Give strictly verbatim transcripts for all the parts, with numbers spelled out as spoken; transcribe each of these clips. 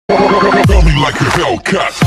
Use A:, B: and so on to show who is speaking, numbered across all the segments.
A: Tell me like a Hellcat.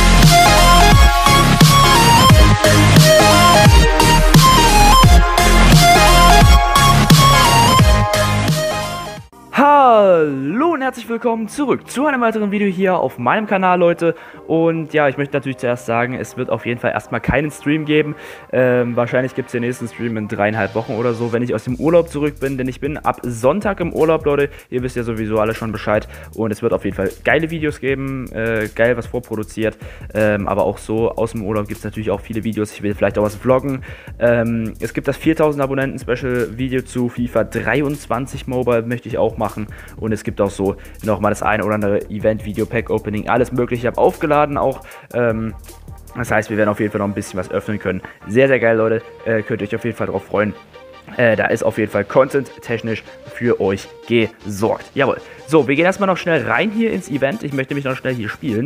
B: Hallo und herzlich willkommen zurück zu einem weiteren Video hier auf meinem Kanal, Leute. Und ja, ich möchte natürlich zuerst sagen, es wird auf jeden Fall erstmal keinen Stream geben. Ähm, wahrscheinlich gibt es den nächsten Stream in dreieinhalb Wochen oder so, wenn ich aus dem Urlaub zurück bin. Denn ich bin ab Sonntag im Urlaub, Leute. Ihr wisst ja sowieso alle schon Bescheid. Und es wird auf jeden Fall geile Videos geben, äh, geil was vorproduziert. Ähm, aber auch so aus dem Urlaub gibt es natürlich auch viele Videos. Ich will vielleicht auch was vloggen. Ähm, es gibt das viertausend Abonnenten Special Video zu FIFA dreiundzwanzig Mobile, möchte ich auch machen. Und es gibt auch so nochmal das eine oder andere Event, Video, Pack Opening, alles mögliche. Ich habe aufgeladen auch. Ähm, das heißt, wir werden auf jeden Fall noch ein bisschen was öffnen können. Sehr, sehr geil, Leute. Äh, könnt ihr euch auf jeden Fall drauf freuen. Äh, da ist auf jeden Fall Content-technisch für euch gesorgt. Jawohl. So, wir gehen erstmal noch schnell rein hier ins Event. Ich möchte mich noch schnell hier spielen.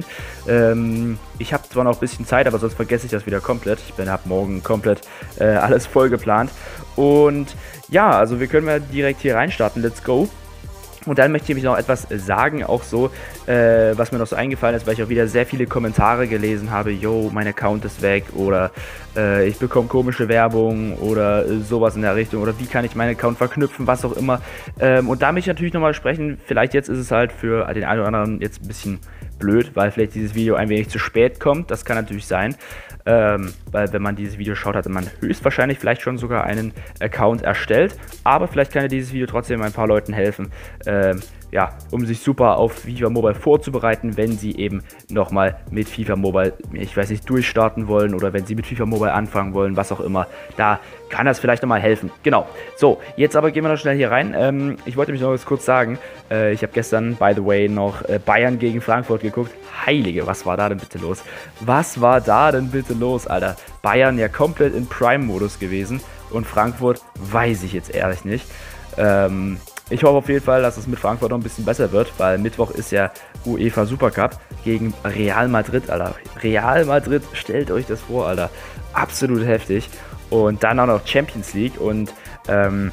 B: Ähm, ich habe zwar noch ein bisschen Zeit, aber sonst vergesse ich das wieder komplett. Ich bin ab morgen komplett äh, alles voll geplant. Und ja, also wir können mal direkt hier reinstarten. Let's go. Und dann möchte ich mich noch etwas sagen, auch so, äh, was mir noch so eingefallen ist, weil ich auch wieder sehr viele Kommentare gelesen habe, yo, mein Account ist weg oder äh, ich bekomme komische Werbung oder äh, sowas in der Richtung oder wie kann ich meinen Account verknüpfen, was auch immer. Ähm, und da möchte ich natürlich nochmal sprechen, vielleicht jetzt ist es halt für den einen oder anderen jetzt ein bisschen blöd, weil vielleicht dieses Video ein wenig zu spät kommt, das kann natürlich sein. Ähm, weil wenn man dieses Video schaut, hatte man höchstwahrscheinlich vielleicht schon sogar einen Account erstellt, aber vielleicht kann ja dieses Video trotzdem ein paar Leuten helfen, ähm, ja, um sich super auf FIFA Mobile vorzubereiten, wenn sie eben nochmal mit FIFA Mobile, ich weiß nicht, durchstarten wollen oder wenn sie mit FIFA Mobile anfangen wollen, was auch immer, da kann das vielleicht nochmal helfen. Genau. So, jetzt aber gehen wir noch schnell hier rein. Ähm, ich wollte mich noch kurz sagen, äh, ich habe gestern, by the way, noch äh, Bayern gegen Frankfurt geguckt. Heilige, was war da denn bitte los? Was war da denn bitte los, Alter? Bayern ja komplett in Prime-Modus gewesen und Frankfurt weiß ich jetzt ehrlich nicht. Ähm, ich hoffe auf jeden Fall, dass es mit Frankfurt noch ein bisschen besser wird, weil Mittwoch ist ja UEFA Supercup gegen Real Madrid, Alter. Real Madrid, stellt euch das vor, Alter. Absolut heftig. Und dann auch noch Champions League und ähm,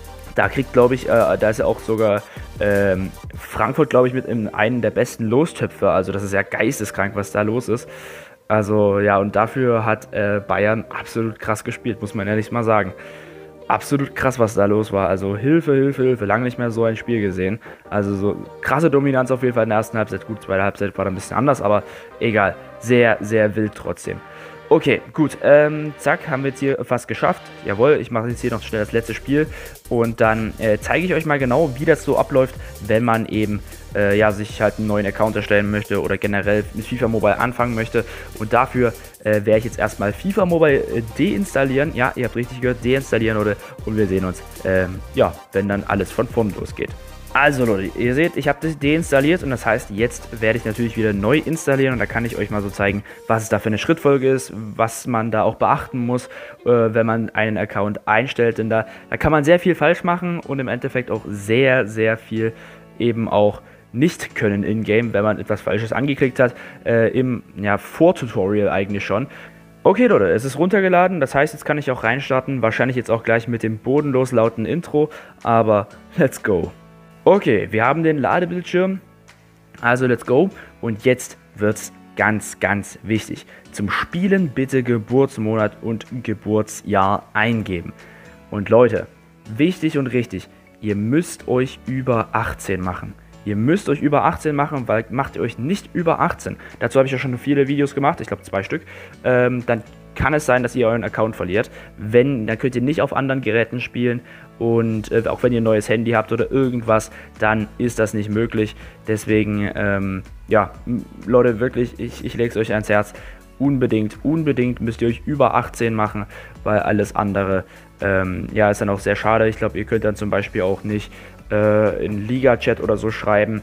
B: da kriegt, glaube ich, äh, da ist ja auch sogar ähm, Frankfurt, glaube ich, mit in einem der besten Lostöpfe. Also das ist ja geisteskrank, was da los ist. Also ja, und dafür hat äh, Bayern absolut krass gespielt, muss man ehrlich mal sagen. Absolut krass, was da los war. Also Hilfe, Hilfe, Hilfe. Lange nicht mehr so ein Spiel gesehen. Also so krasse Dominanz auf jeden Fall in der ersten Halbzeit. Gut, zweite Halbzeit war da ein bisschen anders, aber egal. Sehr, sehr wild trotzdem. Okay, gut, ähm, zack, haben wir jetzt hier fast geschafft. Jawohl, ich mache jetzt hier noch schnell das letzte Spiel und dann äh, zeige ich euch mal genau, wie das so abläuft, wenn man eben äh, ja, sich halt einen neuen Account erstellen möchte oder generell mit FIFA Mobile anfangen möchte. Und dafür äh, werde ich jetzt erstmal FIFA Mobile äh, deinstallieren. Ja, ihr habt richtig gehört, deinstallieren, oder? Und wir sehen uns, ähm, ja, wenn dann alles von vorn losgeht. Also Leute, ihr seht, ich habe das deinstalliert und das heißt, jetzt werde ich natürlich wieder neu installieren und da kann ich euch mal so zeigen, was es da für eine Schrittfolge ist, was man da auch beachten muss, äh, wenn man einen Account einstellt, denn da, da kann man sehr viel falsch machen und im Endeffekt auch sehr, sehr viel eben auch nicht können in-game, wenn man etwas Falsches angeklickt hat, äh, im ja, Vortutorial eigentlich schon. Okay Leute, es ist runtergeladen, das heißt, jetzt kann ich auch reinstarten, wahrscheinlich jetzt auch gleich mit dem bodenlos lauten Intro, aber let's go. Okay, wir haben den Ladebildschirm, also let's go und jetzt wird's ganz, ganz wichtig. Zum Spielen bitte Geburtsmonat und Geburtsjahr eingeben. Und Leute, wichtig und richtig, ihr müsst euch über achtzehn machen. Ihr müsst euch über achtzehn machen, weil macht ihr euch nicht über achtzehn. Dazu habe ich ja schon viele Videos gemacht, ich glaube zwei Stück. Ähm, dann kann es sein, dass ihr euren Account verliert. Wenn, dann könnt ihr nicht auf anderen Geräten spielen und äh, auch wenn ihr ein neues Handy habt oder irgendwas, dann ist das nicht möglich. Deswegen, ähm, ja, Leute, wirklich, ich, ich lege es euch ans Herz. Unbedingt, unbedingt müsst ihr euch über achtzehn machen, weil alles andere, ähm, ja, ist dann auch sehr schade. Ich glaube, ihr könnt dann zum Beispiel auch nicht äh, in Liga-Chat oder so schreiben.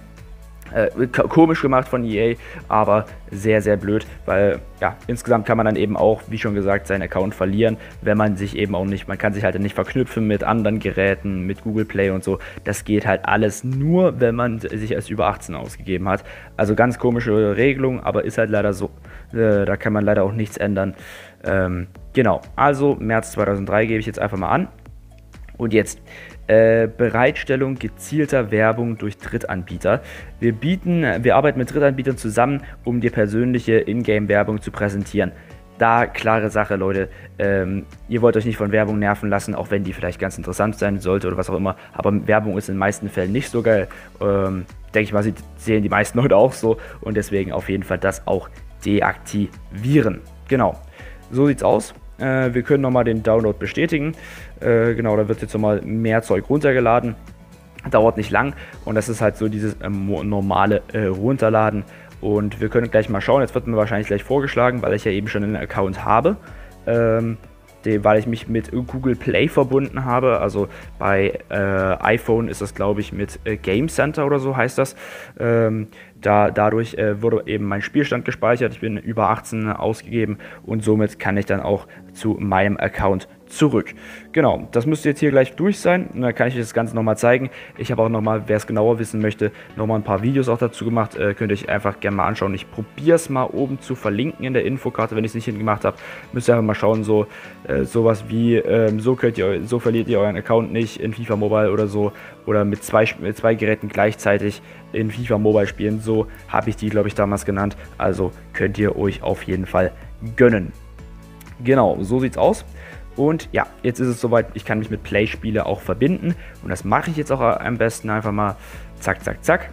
B: Äh, komisch gemacht von E A, aber sehr, sehr blöd, weil ja, insgesamt kann man dann eben auch, wie schon gesagt, seinen Account verlieren, wenn man sich eben auch nicht, man kann sich halt nicht verknüpfen mit anderen Geräten, mit Google Play und so. Das geht halt alles nur, wenn man sich als über achtzehn ausgegeben hat. Also ganz komische Regelung, aber ist halt leider so, äh, da kann man leider auch nichts ändern. Ähm, genau, also März zweitausenddrei gebe ich jetzt einfach mal an. Und jetzt Äh, Bereitstellung gezielter Werbung durch Drittanbieter. Wir bieten, wir arbeiten mit Drittanbietern zusammen, um dir persönliche Ingame-Werbung zu präsentieren. Da klare Sache, Leute, ähm, ihr wollt euch nicht von Werbung nerven lassen, auch wenn die vielleicht ganz interessant sein sollte oder was auch immer, aber Werbung ist in den meisten Fällen nicht so geil. Ähm, denke ich mal, sie sehen die meisten Leute auch so und deswegen auf jeden Fall das auch deaktivieren. Genau, so sieht's aus. Äh, wir können nochmal den Download bestätigen. Äh, genau, da wird jetzt nochmal mehr Zeug runtergeladen. Dauert nicht lang und das ist halt so dieses ähm, normale äh, Runterladen. Und wir können gleich mal schauen. Jetzt wird mir wahrscheinlich gleich vorgeschlagen, weil ich ja eben schon einen Account habe. Ähm, die, weil ich mich mit Google Play verbunden habe. Also bei äh, iPhone ist das, glaube ich, mit äh, Game Center oder so heißt das. Ähm, da, dadurch äh, wurde eben mein Spielstand gespeichert. Ich bin über achtzehn ausgegeben und somit kann ich dann auch zu meinem Account zurück. Genau, das müsste jetzt hier gleich durch sein und dann kann ich euch das Ganze nochmal zeigen. Ich habe auch nochmal, wer es genauer wissen möchte, nochmal ein paar Videos auch dazu gemacht. Äh, könnt ihr euch einfach gerne mal anschauen. Ich probiere es mal oben zu verlinken in der Infokarte, wenn ich es nicht hingemacht habe. Müsst ihr einfach mal schauen, so äh, sowas wie, ähm, so könnt ihr, so verliert ihr euren Account nicht in FIFA Mobile oder so oder mit zwei, mit zwei Geräten gleichzeitig in FIFA Mobile spielen. So habe ich die, glaube ich, damals genannt. Also könnt ihr euch auf jeden Fall gönnen. Genau, so sieht's aus. Und ja, jetzt ist es soweit, ich kann mich mit Play-Spiele auch verbinden. Und das mache ich jetzt auch am besten einfach mal zack, zack, zack.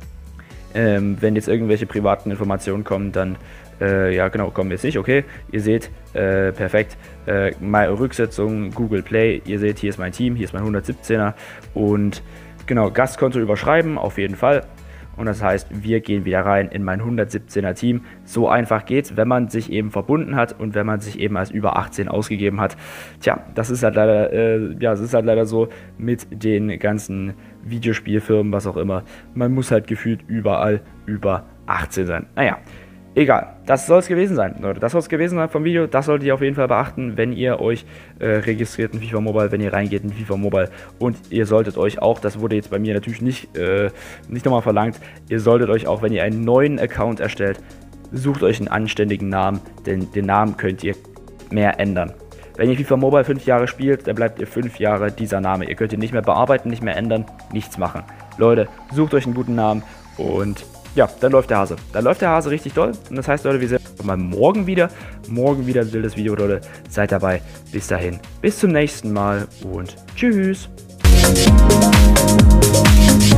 B: Ähm, wenn jetzt irgendwelche privaten Informationen kommen, dann, äh, ja genau, kommen jetzt nicht, okay. Ihr seht, äh, perfekt, äh, meine Rücksetzung, Google Play, ihr seht, hier ist mein Team, hier ist mein hundertsiebzehner. Und genau, Gastkonto überschreiben, auf jeden Fall. Und das heißt, wir gehen wieder rein in mein hundertsiebzehner Team. So einfach geht's, wenn man sich eben verbunden hat und wenn man sich eben als über achtzehn ausgegeben hat. Tja, das ist halt leider, äh, ja, das ist halt leider so mit den ganzen Videospielfirmen, was auch immer. Man muss halt gefühlt überall über achtzehn sein. Naja, egal, das soll es gewesen sein, Leute. Das soll es gewesen sein vom Video. Das solltet ihr auf jeden Fall beachten, wenn ihr euch äh, registriert in FIFA Mobile, wenn ihr reingeht in FIFA Mobile. Und ihr solltet euch auch, das wurde jetzt bei mir natürlich nicht, äh, nicht nochmal verlangt, ihr solltet euch auch, wenn ihr einen neuen Account erstellt, sucht euch einen anständigen Namen, denn den Namen könnt ihr mehr ändern. Wenn ihr FIFA Mobile fünf Jahre spielt, dann bleibt ihr fünf Jahre dieser Name. Ihr könnt ihn nicht mehr bearbeiten, nicht mehr ändern, nichts machen. Leute, sucht euch einen guten Namen und ja, dann läuft der Hase. Dann läuft der Hase richtig doll. Und das heißt, Leute, wir sehen uns mal morgen wieder. Morgen wieder ein wildes Video, Leute. Seid dabei. Bis dahin. Bis zum nächsten Mal und tschüss.